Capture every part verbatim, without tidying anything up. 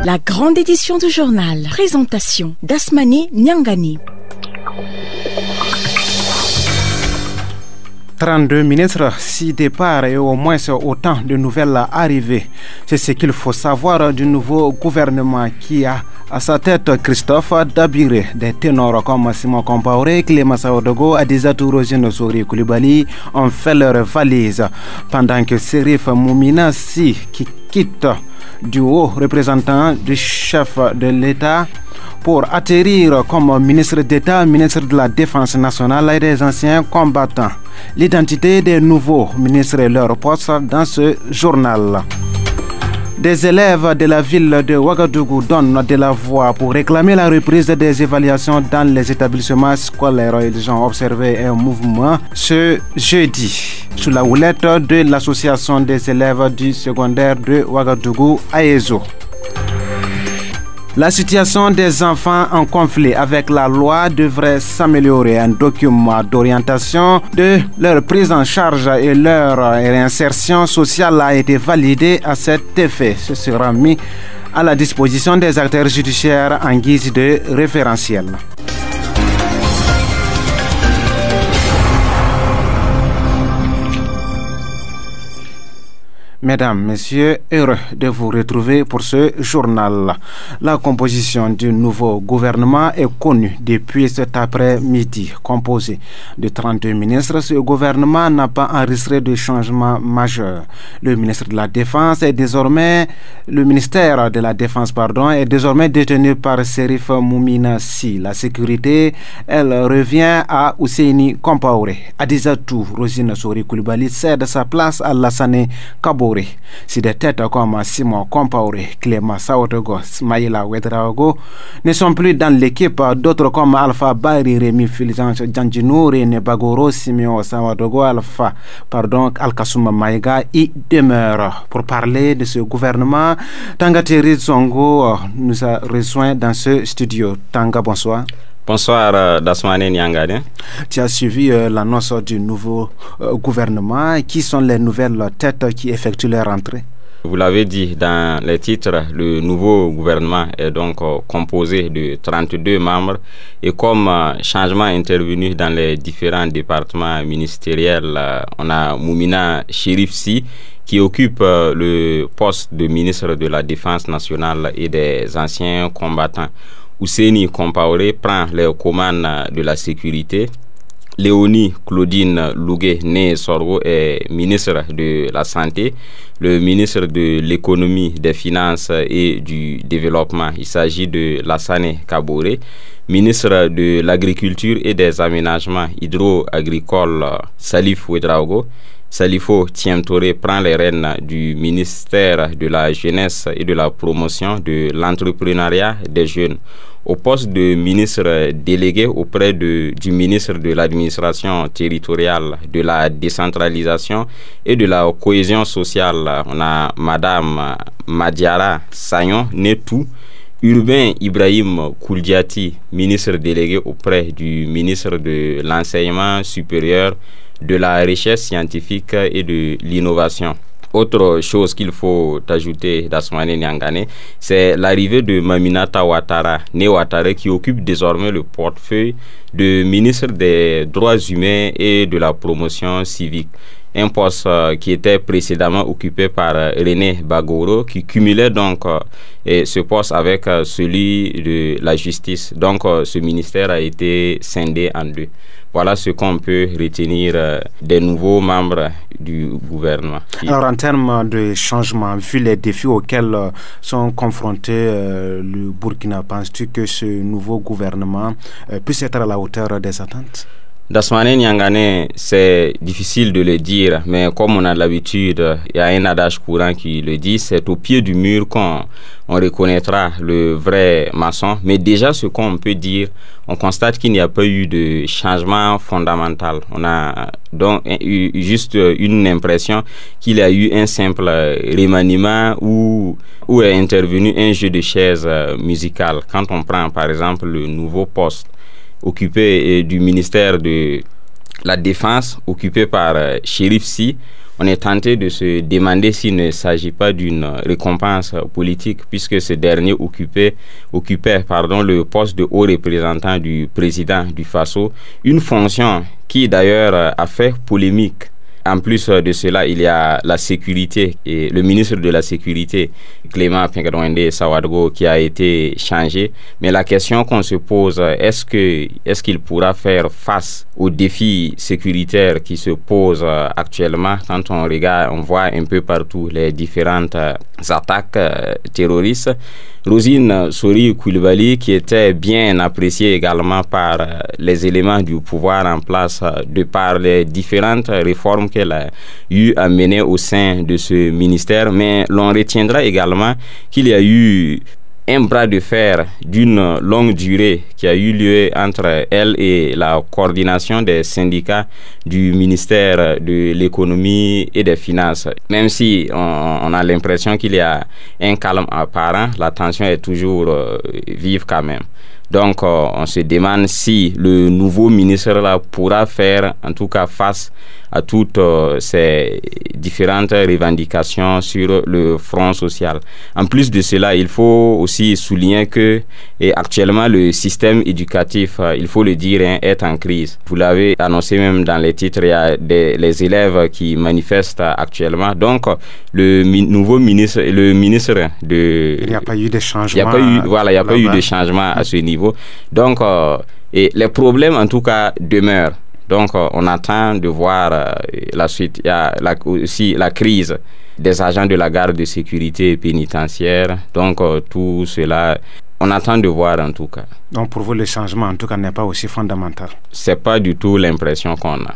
La grande édition du journal. Présentation d'Asmani Nyangani. trente-deux ministres, six départs et au moins autant de nouvelles arrivées. C'est ce qu'il faut savoir du nouveau gouvernement qui a à sa tête Christophe Dabiré. Des ténors comme Simon Compaoré, Clément Saodogo, Adizatou Rosine Souri Koulibaly ont fait leur valise. Pendant que Serif Moumina Si, qui quitte du haut représentant du chef de l'État pour atterrir comme ministre d'État, ministre de la Défense nationale et des anciens combattants. L'identité des nouveaux ministres et leur poste dans ce journal. Des élèves de la ville de Ouagadougou donnent de la voix pour réclamer la reprise des évaluations dans les établissements scolaires. Ils ont observé un mouvement ce jeudi sous la houlette de l'association des élèves du secondaire de Ouagadougou, A E S O. La situation des enfants en conflit avec la loi devrait s'améliorer. Un document d'orientation de leur prise en charge et leur réinsertion sociale a été validé à cet effet. Ce sera mis à la disposition des acteurs judiciaires en guise de référentiel. Mesdames, Messieurs, heureux de vous retrouver pour ce journal. La composition du nouveau gouvernement est connue depuis cet après-midi. Composé de trente-deux ministres, ce gouvernement n'a pas enregistré de changement majeur. Le ministre de la Défense est désormais, le ministère de la Défense, pardon, est désormais détenu par Serif Moumina Si. La sécurité, elle revient à Ousseini Compaoré. Adizatou Rosine Souri Koulibaly cède sa place à Lassane Kabo. Si des têtes comme Simon Compaoré, Clément Saodogo, Smaïla Ouedraogo ne sont plus dans l'équipe, d'autres comme Alpha Bari, Rémi Fulgence Djandjinou, René Bagoro, Simeon Saodogo, Alpha, pardon, Al-Kassoum Maïga y demeurent. Pour parler de ce gouvernement, Tanga Thierry Zongo nous a rejoint dans ce studio. Tanga, bonsoir. Bonsoir, euh, Dasmane Nyangane. Tu as suivi euh, l'annonce du nouveau euh, gouvernement. Qui sont les nouvelles têtes qui effectuent leur entrée? Vous l'avez dit dans les titres, le nouveau gouvernement est donc euh, composé de trente-deux membres et comme euh, changement intervenu dans les différents départements ministériels, euh, on a Moumina Chérif Si qui occupe euh, le poste de ministre de la Défense nationale et des anciens combattants. Ousseini Compaoré prend les commandes de la sécurité. Léonie Claudine Lougué Né Sorgo est ministre de la Santé. Le ministre de l'Économie, des Finances et du Développement, il s'agit de Lassane Kaboré. Ministre de l'Agriculture et des Aménagements hydro-agricoles, Salif Ouedraogo. Salifo Tiemtoré prend les rênes du ministère de la Jeunesse et de la Promotion de l'Entrepreneuriat des Jeunes. Au poste de ministre délégué auprès de, du ministre de l'Administration territoriale, de la décentralisation et de la cohésion sociale, on a Madame Madiara Sagnon Netou. Urbain Ibrahim Kouldiati, ministre délégué auprès du ministre de l'Enseignement supérieur, de la recherche scientifique et de l'innovation. Autre chose qu'il faut ajouter d'Asmane Nyangane, c'est l'arrivée de Maminata Ouattara, né Ouattara, qui occupe désormais le portefeuille de ministre des Droits humains et de la promotion civique. Un poste euh, qui était précédemment occupé par euh, René Bagoro, qui cumulait donc euh, et ce poste avec euh, celui de la justice. Donc euh, ce ministère a été scindé en deux. Voilà ce qu'on peut retenir euh, des nouveaux membres du gouvernement. Alors en termes de changement, vu les défis auxquels euh, sont confrontés euh, le Burkina, penses-tu que ce nouveau gouvernement euh, puisse être à la hauteur des attentes? Dasmane Nyangane, c'est difficile de le dire, mais comme on a l'habitude, il y a un adage courant qui le dit, c'est au pied du mur qu'on on reconnaîtra le vrai maçon. Mais déjà, ce qu'on peut dire, on constate qu'il n'y a pas eu de changement fondamental. On a donc eu juste une impression qu'il y a eu un simple remaniement où, où est intervenu un jeu de chaises musicales. Quand on prend par exemple le nouveau poste occupé du ministère de la Défense, occupé par Chérif Si, on est tenté de se demander s'il ne s'agit pas d'une récompense politique, puisque ce dernier occupait, occupait pardon, le poste de haut représentant du président du Faso, une fonction qui d'ailleurs a fait polémique. En plus de cela, il y a la sécurité et le ministre de la Sécurité, Clément Pingadouende Sawadgo, qui a été changé. Mais la question qu'on se pose, est-ce que, est-ce qu'il pourra faire face aux défis sécuritaires qui se posent actuellement quand on regarde, on voit un peu partout les différentes attaques terroristes? Rosine Sori Koulibaly, qui était bien appréciée également par les éléments du pouvoir en place de par les différentes réformes qu'elle a eu à mener au sein de ce ministère, mais l'on retiendra également qu'il y a eu un bras de fer d'une longue durée qui a eu lieu entre elle et la coordination des syndicats du ministère de l'économie et des finances. Même si on, on a l'impression qu'il y a un calme apparent, la tension est toujours euh, vive quand même. Donc, euh, on se demande si le nouveau ministre là pourra faire, en tout cas, face à toutes euh, ces différentes revendications sur le front social. En plus de cela, il faut aussi souligner que et actuellement, le système éducatif, euh, il faut le dire, hein, est en crise. Vous l'avez annoncé même dans les titres, il y a des, les élèves qui manifestent actuellement. Donc, le mi- nouveau ministre, le ministre de... Il n'y a pas eu de changement. Il n'y a pas eu, voilà, il n'y a pas eu de changement à ce niveau. Donc, euh, et les problèmes, en tout cas, demeurent. Donc, euh, on attend de voir euh, la suite. Il y a la, aussi la crise des agents de la garde de sécurité pénitentiaire. Donc, euh, tout cela, on attend de voir en tout cas. Donc, pour vous, le changement, en tout cas, n'est pas aussi fondamental. Ce n'est pas du tout l'impression qu'on a.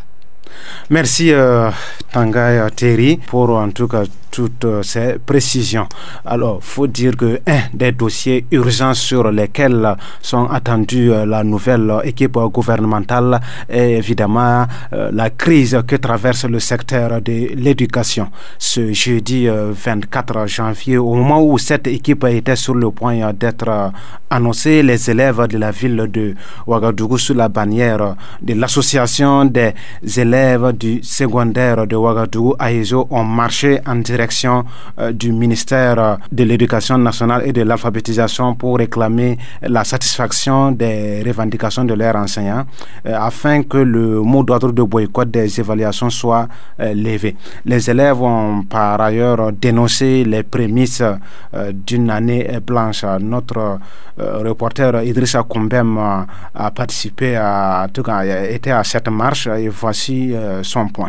Merci euh, Tanguy Terry pour en tout cas toutes euh, ces précisions. Alors, il faut dire que un des dossiers urgents sur lesquels sont attendus euh, la nouvelle euh, équipe gouvernementale est évidemment euh, la crise que traverse le secteur de l'éducation. Ce jeudi euh, vingt-quatre janvier, au moment où cette équipe était sur le point d'être euh, annoncée, les élèves de la ville de Ouagadougou, sous la bannière de l'association des élèves du secondaire de Ouagadougou, A E S O, ont marché en direction euh, du ministère de l'Éducation nationale et de l'alphabétisation pour réclamer la satisfaction des revendications de leurs enseignants euh, afin que le mot d'ordre de boycott des évaluations soit euh, levé. Les élèves ont par ailleurs dénoncé les prémices euh, d'une année blanche. Notre euh, reporter Idrissa Koumbem euh, a participé à, en tout cas, a été à cette marche et voici euh, son point.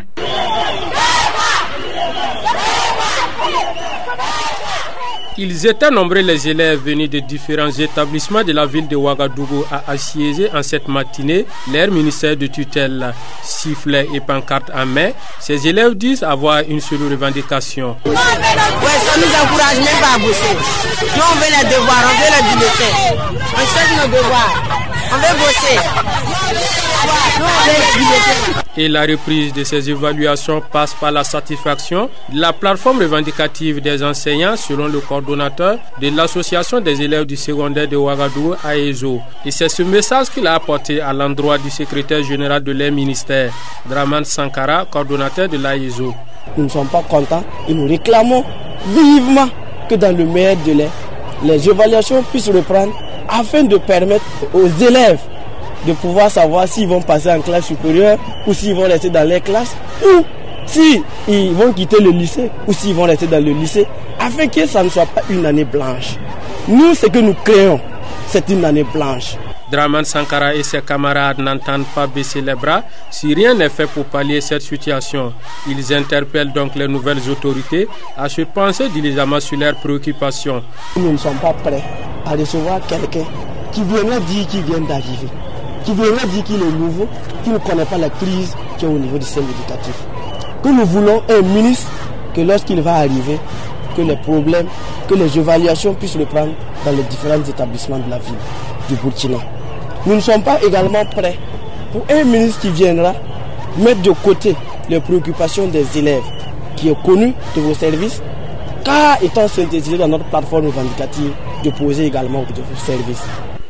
Ils étaient nombreux les élèves venus de différents établissements de la ville de Ouagadougou à assiéger en cette matinée leur ministère de tutelle. Sifflets et pancartes en main, ces élèves disent avoir une seule revendication. Ouais, ça nous encourage même pas à bosser. Nous on veut les devoirs, on veut les bulletins. On cherche nos devoirs, on veut bosser. Nous, on veut les bulletins. Et la reprise de ces évaluations passe par la satisfaction de la plateforme revendicative des enseignants selon le coordonnateur de l'association des élèves du secondaire de Ouagadougou, A E S O. Et c'est ce message qu'il a apporté à l'endroit du secrétaire général de leur ministère, Draman Sankara, coordonnateur de l'A E S O. Nous ne sommes pas contents et nous réclamons vivement que dans le meilleur délai, les évaluations puissent reprendre afin de permettre aux élèves de pouvoir savoir s'ils vont passer en classe supérieure ou s'ils vont rester dans les classes ou s'ils vont quitter le lycée ou s'ils vont rester dans le lycée afin que ça ne soit pas une année blanche. Nous, ce que nous créons, c'est une année blanche. Draman Sankara et ses camarades n'entendent pas baisser les bras si rien n'est fait pour pallier cette situation. Ils interpellent donc les nouvelles autorités à se pencher diligemment sur leurs préoccupations. Nous ne sommes pas prêts à recevoir quelqu'un qui viendrait dire qu'il vient d'arriver, qui viendrait dire qu'il est nouveau, qui ne connaît pas la crise qui est au niveau du système éducatif. Que nous voulons un ministre que lorsqu'il va arriver, que les problèmes, que les évaluations puissent reprendre dans les différents établissements de la ville du Burkina. Nous ne sommes pas également prêts pour un ministre qui viendra mettre de côté les préoccupations des élèves, qui est connu de vos services, car étant synthétisé dans notre plateforme revendicative, de poser également de vos services.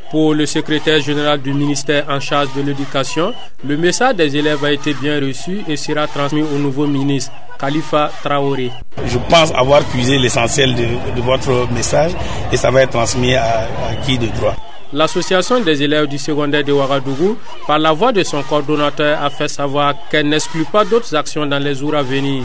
Pour le secrétaire général du ministère en charge de l'éducation, le message des élèves a été bien reçu et sera transmis au nouveau ministre, Khalifa Traoré. Je pense avoir puisé l'essentiel de, de votre message et ça va être transmis à, à qui de droit. L'association des élèves du secondaire de Ouagadougou, par la voix de son coordonnateur, a fait savoir qu'elle n'exclut pas d'autres actions dans les jours à venir.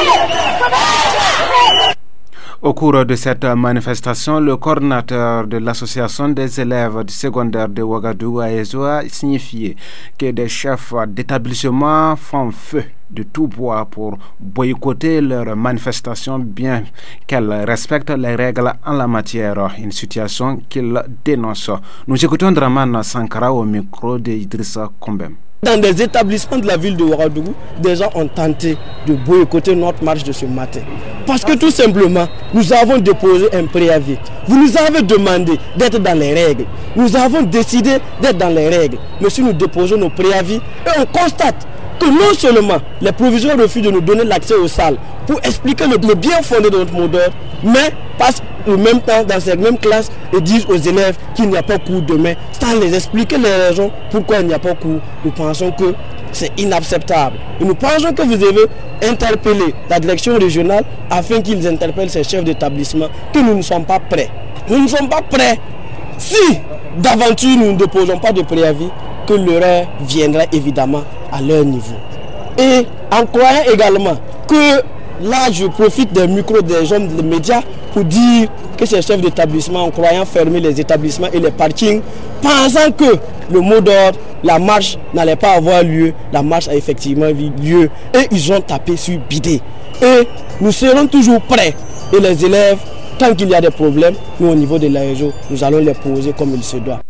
Au cours de cette manifestation, le coordinateur de l'association des élèves du secondaire de Ouagadougou a signifié que des chefs d'établissement font feu de tout bois pour boycotter leur manifestation bien qu'elles respectent les règles en la matière, une situation qu'ils dénoncent. Nous écoutons Draman Sankara au micro de Idrissa Kombem. Dans des établissements de la ville de Ouagadougou, des gens ont tenté de boycotter notre marche de ce matin. Parce que tout simplement, nous avons déposé un préavis. Vous nous avez demandé d'être dans les règles. Nous avons décidé d'être dans les règles. Mais si nous déposons nos préavis, et on constate que non seulement les proviseurs refusent de nous donner l'accès aux salles pour expliquer le, le bien fondé de notre mot d'ordre, mais passent en même temps dans ces mêmes classes et disent aux élèves qu'il n'y a pas cours demain, sans les expliquer les raisons pourquoi il n'y a pas cours. Nous pensons que c'est inacceptable. Et nous pensons que vous devez interpeller la direction régionale afin qu'ils interpellent ces chefs d'établissement, que nous ne sommes pas prêts. Nous ne sommes pas prêts. Si d'aventure nous ne déposons pas de préavis, que l'heure viendra évidemment à leur niveau. Et en croyant également que là je profite des micros des hommes des médias pour dire que ces chefs d'établissement, en croyant fermer les établissements et les parkings, pensant que le mot d'ordre, la marche n'allait pas avoir lieu, la marche a effectivement eu lieu et ils ont tapé sur bidé. Et nous serons toujours prêts. Et les élèves, tant qu'il y a des problèmes, nous au niveau de la région, nous allons les poser comme il se doit.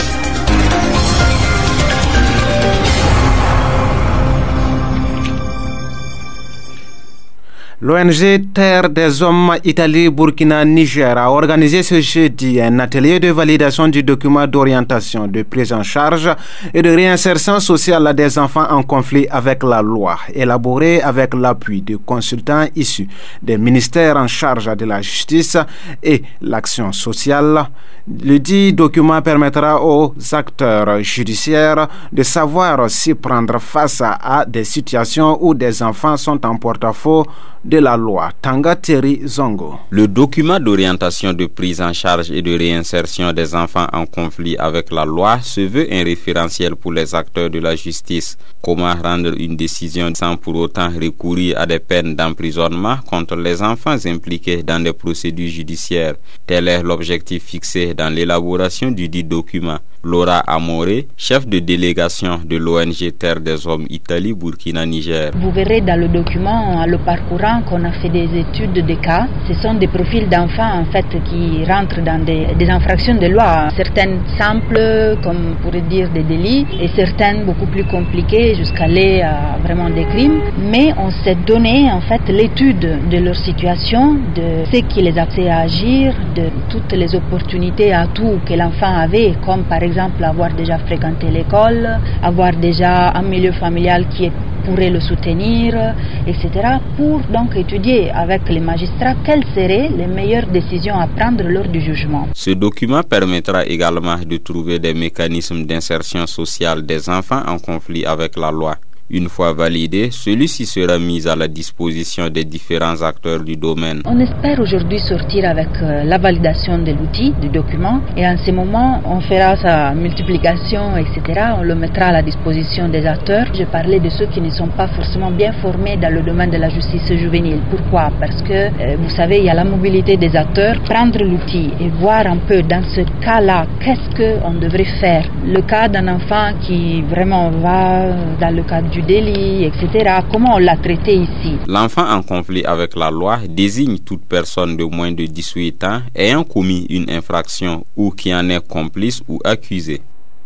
L'O N G Terre des Hommes Italie-Burkina-Niger a organisé ce jeudi un atelier de validation du document d'orientation, de prise en charge et de réinsertion sociale des enfants en conflit avec la loi, élaboré avec l'appui de consultants issus des ministères en charge de la justice et l'action sociale. Le dit document permettra aux acteurs judiciaires de savoir s'y prendre face à des situations où des enfants sont en porte-à-faux de la loi. Tanga Thierry Zongo. Le document d'orientation de prise en charge et de réinsertion des enfants en conflit avec la loi se veut un référentiel pour les acteurs de la justice. Comment rendre une décision sans pour autant recourir à des peines d'emprisonnement contre les enfants impliqués dans des procédures judiciaires. Tel est l'objectif fixé dans l'élaboration du dit document. Laura Amoré, chef de délégation de l'O N G Terre des Hommes Italie-Burkina-Niger. Vous verrez dans le document, en le parcourant, qu'on a fait des études de cas. Ce sont des profils d'enfants en fait qui rentrent dans des, des infractions de loi. Certaines simples, comme on pourrait dire des délits, et certaines beaucoup plus compliquées jusqu'à aller à vraiment des crimes. Mais on s'est donné en fait l'étude de leur situation, de ce qui les a fait agir, de toutes les opportunités à tout que l'enfant avait, comme par exemple exemple avoir déjà fréquenté l'école, avoir déjà un milieu familial qui pourrait le soutenir, et cetera, pour donc étudier avec les magistrats quelles seraient les meilleures décisions à prendre lors du jugement. Ce document permettra également de trouver des mécanismes d'insertion sociale des enfants en conflit avec la loi. Une fois validé, celui-ci sera mis à la disposition des différents acteurs du domaine. On espère aujourd'hui sortir avec euh, la validation de l'outil, du document, et en ce moment, on fera sa multiplication, et cetera. On le mettra à la disposition des acteurs. Je parlais de ceux qui ne sont pas forcément bien formés dans le domaine de la justice juvénile. Pourquoi? Parce que, euh, vous savez, il y a la mobilité des acteurs. Prendre l'outil et voir un peu dans ce cas-là, qu'est-ce qu'on devrait faire. Le cas d'un enfant qui vraiment va dans le cadre du délit, et cetera. Comment on l'a traité ici? L'enfant en conflit avec la loi désigne toute personne de moins de dix-huit ans ayant commis une infraction ou qui en est complice ou accusé.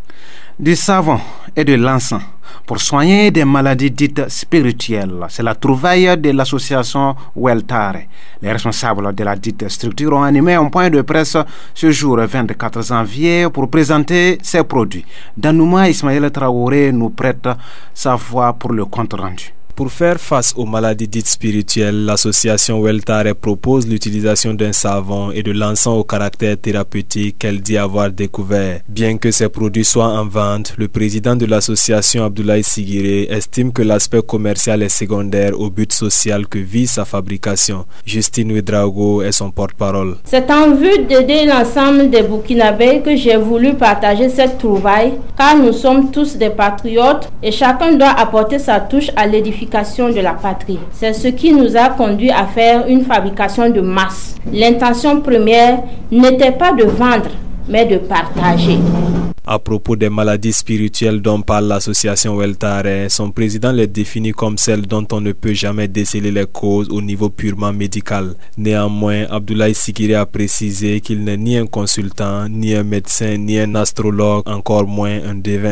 Du savon et de l'encens pour soigner des maladies dites spirituelles. C'est la trouvaille de l'association Weltare. Les responsables de la dite structure ont animé un point de presse ce jour vingt-quatre janvier pour présenter ces produits. Danouma Ismaël Traoré nous prête sa voix pour le compte rendu. Pour faire face aux maladies dites spirituelles, l'association Weltare propose l'utilisation d'un savon et de l'encens au caractère thérapeutique qu'elle dit avoir découvert. Bien que ces produits soient en vente, le président de l'association Abdoulaye Sigiré estime que l'aspect commercial est secondaire au but social que vise sa fabrication. Justine Ouedraogo est son porte-parole. C'est en vue d'aider l'ensemble des Burkinabés que j'ai voulu partager cette trouvaille, car nous sommes tous des patriotes et chacun doit apporter sa touche à l'édification de la patrie. C'est ce qui nous a conduit à faire une fabrication de masse. L'intention première n'était pas de vendre, mais de partager. À propos des maladies spirituelles dont parle l'association Weltare, son président les définit comme celles dont on ne peut jamais déceler les causes au niveau purement médical. Néanmoins, Abdoulaye Sigiré a précisé qu'il n'est ni un consultant, ni un médecin, ni un astrologue, encore moins un devin.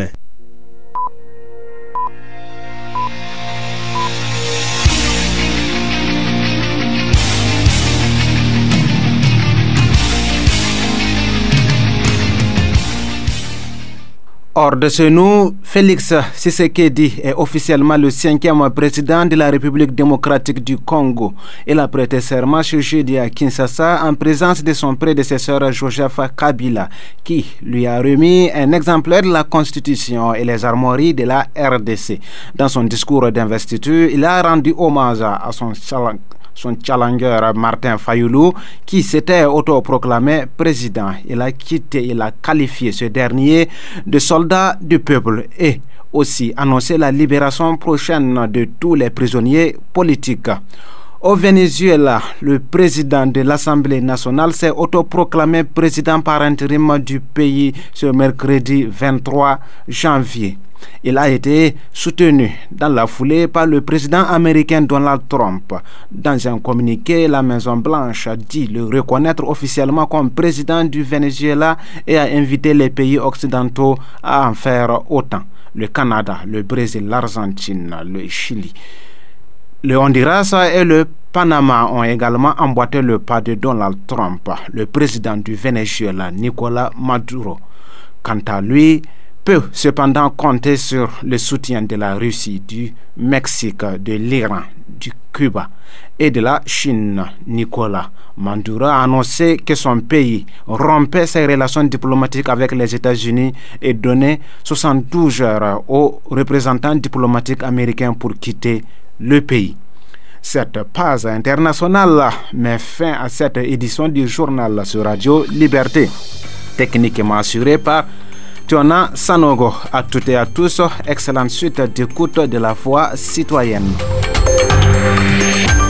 Hors de chez nous, Félix Tshisekedi est officiellement le cinquième président de la République démocratique du Congo. Il a prêté serment ce jeudi à Kinshasa en présence de son prédécesseur Joseph Kabila, qui lui a remis un exemplaire de la Constitution et les armoiries de la R D C. Dans son discours d'investiture, il a rendu hommage à son challenge. son challenger Martin Fayoulou, qui s'était autoproclamé président. Il a quitté, il a qualifié ce dernier de soldat du peuple et aussi annoncé la libération prochaine de tous les prisonniers politiques. Au Venezuela, le président de l'Assemblée nationale s'est autoproclamé président par intérim du pays ce mercredi vingt-trois janvier. Il a été soutenu dans la foulée par le président américain Donald Trump. Dans un communiqué, la Maison-Blanche a dit le reconnaître officiellement comme président du Venezuela et a invité les pays occidentaux à en faire autant. Le Canada, le Brésil, l'Argentine, le Chili, le Honduras et le Panama ont également emboîté le pas de Donald Trump. Le président du Venezuela, Nicolás Maduro, quant à lui, peut cependant compter sur le soutien de la Russie, du Mexique, de l'Iran, du Cuba et de la Chine. Nicolás Maduro a annoncé que son pays rompait ses relations diplomatiques avec les États-Unis et donnait soixante-douze heures aux représentants diplomatiques américains pour quitter le pays. Cette pause internationale met fin à cette édition du journal sur Radio Liberté, techniquement assurée par Tiona Sanogo. À toutes et à tous, excellente suite d'écoute de la voix citoyenne.